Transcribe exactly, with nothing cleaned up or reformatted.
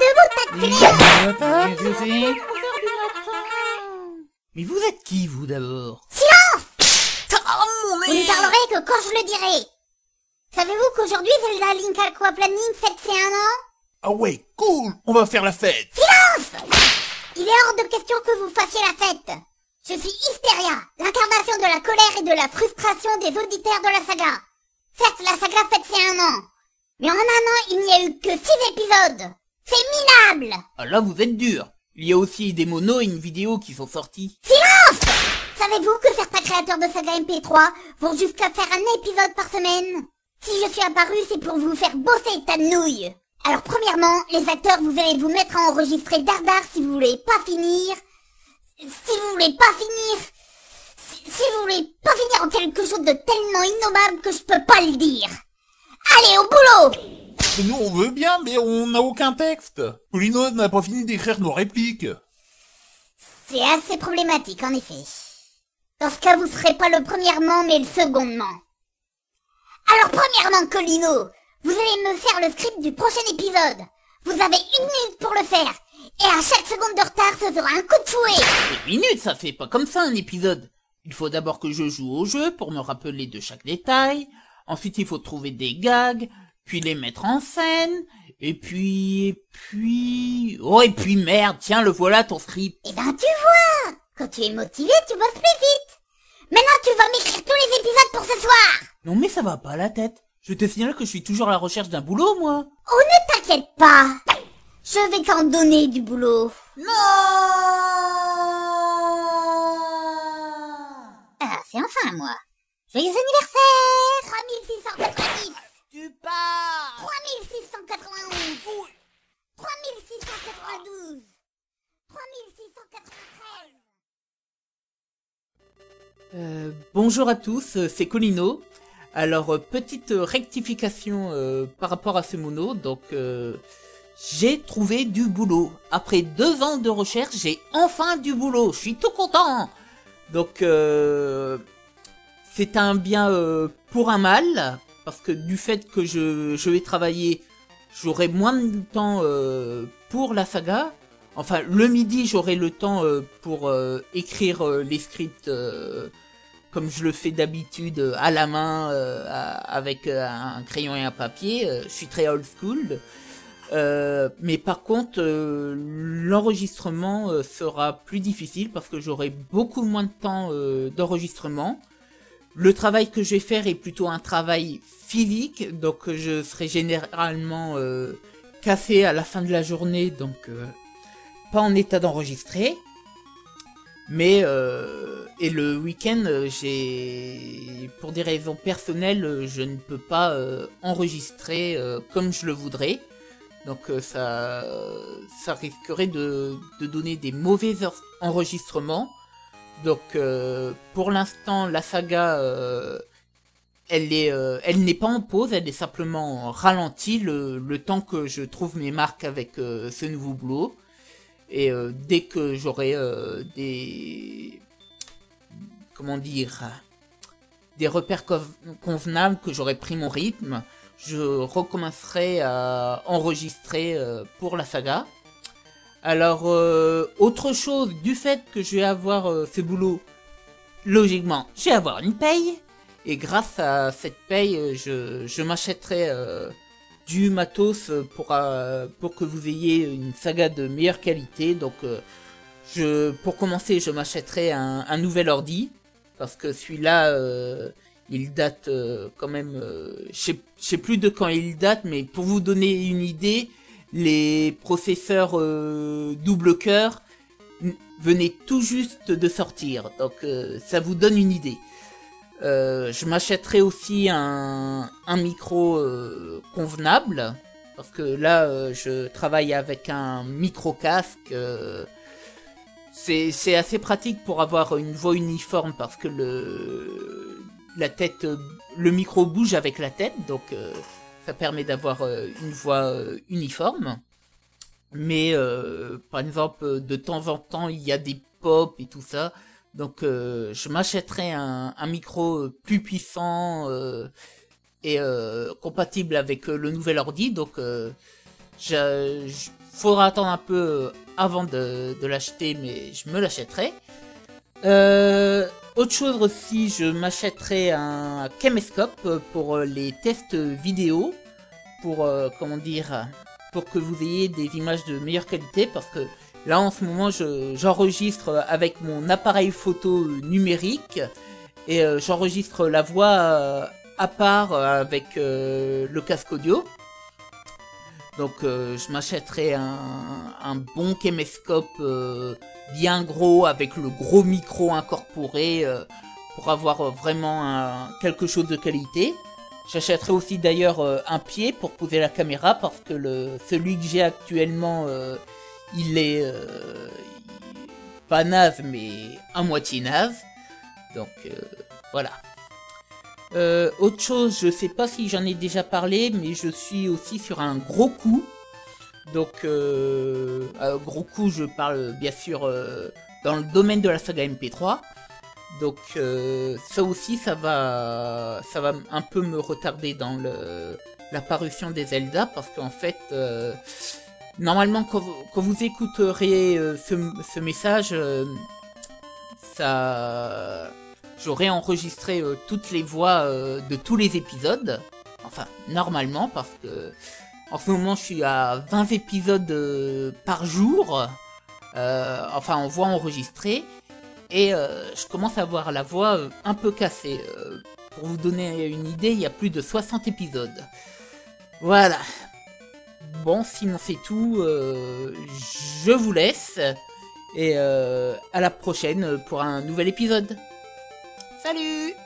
debout, t'accélères. Je sais. Mais vous êtes qui, vous, d'abord? Silence! Ah, mon Vous ne parlerez que quand je le dirai. Savez-vous qu'aujourd'hui, Zelda Link Aquaplaning fête ses un an? Ah ouais, cool, on va faire la fête. Silence! Il est hors de question que vous fassiez la fête. Je suis Hystéria, l'incarnation de la colère et de la frustration des auditeurs de la saga. Certes, la saga fête ses un an. Mais en un an, il n'y a eu que six épisodes. C'est minable! Ah là, vous êtes dur. Il y a aussi des monos et une vidéo qui sont sortis. Silence! Savez-vous que certains créateurs de saga M P trois vont jusqu'à faire un épisode par semaine? Si je suis apparu, c'est pour vous faire bosser, tas de nouilles. Alors premièrement, les acteurs, vous allez vous mettre à enregistrer dardard si vous voulez pas finir. Si vous voulez pas finir... Si, si vous voulez pas finir en quelque chose de tellement innommable que je peux pas le dire. Allez, au boulot! Nous on veut bien, mais on n'a aucun texte. Colino n'a pas fini d'écrire nos répliques. C'est assez problématique, en effet. Dans ce cas, vous serez pas le premièrement, mais le secondement. Alors premièrement, Colino, vous allez me faire le script du prochain épisode. Vous avez une minute pour le faire. Et à chaque seconde de retard, ce sera un coup de fouet. Une minute, ça fait pas comme ça un épisode. Il faut d'abord que je joue au jeu pour me rappeler de chaque détail. Ensuite, il faut trouver des gags, puis les mettre en scène. Et puis... et puis... Oh, et puis merde, tiens, le voilà ton script. Eh ben tu vois, quand tu es motivé, tu bosses plus vite. Maintenant, tu vas m'écrire tous les épisodes pour ce soir. Non mais ça va pas la tête. Je te signale que je suis toujours à la recherche d'un boulot, moi. Oh, ne t'inquiète pas. Je vais t'en donner du boulot. Non. Ah, c'est enfin moi. Joyeux anniversaire. trois mille six cent quatre-vingt-dix. Tu pars. trois mille six cent quatre-vingt-onze. trois mille six cent quatre-vingt-douze. trois mille six cent quatre-vingt-treize. Euh, bonjour à tous, euh, c'est Colino. Alors, euh, petite rectification euh, par rapport à ce mono. Donc, euh, j'ai trouvé du boulot. Après deux ans de recherche, j'ai enfin du boulot. Je suis tout content. Donc, euh, c'est un bien euh, pour un mal. Parce que du fait que je, je vais travailler, j'aurai moins de temps euh, pour la saga. Enfin, le midi, j'aurai le temps euh, pour euh, écrire euh, les scripts euh, comme je le fais d'habitude euh, à la main euh, à, avec euh, un crayon et un papier. Euh, je suis très old school. Euh, mais par contre, euh, l'enregistrement euh, sera plus difficile parce que j'aurai beaucoup moins de temps euh, d'enregistrement. Le travail que je vais faire est plutôt un travail physique, donc je serai généralement euh, cassé à la fin de la journée, donc euh, pas en état d'enregistrer. Mais euh, et le week-end, j'ai, pour des raisons personnelles, je ne peux pas euh, enregistrer euh, comme je le voudrais. Donc euh, ça, ça risquerait de, de donner des mauvais enregistrements. Donc euh, pour l'instant, la saga, euh, elle est, euh, elle n'est pas en pause, elle est simplement ralentie le, le temps que je trouve mes marques avec euh, ce nouveau boulot. Et euh, dès que j'aurai euh, des, comment dire, des repères convenables, que j'aurai pris mon rythme, je recommencerai à enregistrer euh, pour la saga. Alors, euh, autre chose, du fait que je vais avoir euh, ce boulot, logiquement, je vais avoir une paye. Et grâce à cette paye, euh, je, je m'achèterai euh, du matos pour, euh, pour que vous ayez une saga de meilleure qualité. Donc, euh, je, pour commencer, je m'achèterai un, un nouvel ordi. Parce que celui-là, euh, il date euh, quand même... Euh, je sais, je sais plus de quand il date, mais pour vous donner une idée... Les processeurs euh, double cœur venaient tout juste de sortir, donc euh, ça vous donne une idée. Euh, je m'achèterai aussi un, un micro euh, convenable, parce que là euh, je travaille avec un micro casque. Euh, c'est c'est assez pratique pour avoir une voix uniforme, parce que le la tête, le micro bouge avec la tête, donc euh, ça permet d'avoir euh, une voix euh, uniforme. Mais euh, par exemple, de temps en temps, il y a des pops et tout ça. Donc euh, je m'achèterai un, un micro plus puissant euh, et euh, compatible avec euh, le nouvel ordi. Donc euh, Je, je- faudra attendre un peu avant de, de l'acheter, mais je me l'achèterai. Euh, autre chose aussi, je m'achèterai un caméscope pour les tests vidéo, pour euh, comment dire, pour que vous ayez des images de meilleure qualité, parce que là en ce moment je- j'enregistre avec mon appareil photo numérique et euh, j'enregistre la voix euh, à part euh, avec euh, le casque audio. Donc euh, je m'achèterai un, un bon caméscope euh, bien gros avec le gros micro incorporé euh, pour avoir euh, vraiment un- quelque chose de qualité. J'achèterai aussi d'ailleurs euh, un pied pour poser la caméra parce que le celui que j'ai actuellement euh, il est euh, pas naze mais à moitié naze. Donc euh, voilà. Euh, autre chose, je sais pas si j'en ai déjà parlé, mais je suis aussi sur un gros coup. Donc, euh, euh, gros coup, je parle bien sûr euh, dans le domaine de la saga M P trois. Donc, euh, ça aussi, ça va, ça va un peu me retarder dans le, la parution des Zelda, parce qu'en fait, euh, normalement, quand vous, quand vous écouterez euh, ce, ce message, euh, ça, j'aurais enregistré euh, toutes les voix euh, de tous les épisodes. Enfin, normalement, parce que en ce moment, je suis à vingt épisodes euh, par jour. Euh, enfin, en voix enregistrée. Et euh, je commence à avoir la voix euh, un peu cassée. Euh, pour vous donner une idée, il y a plus de soixante épisodes. Voilà. Bon, sinon c'est tout. Euh, je vous laisse. Et euh, à la prochaine pour un nouvel épisode. Salut!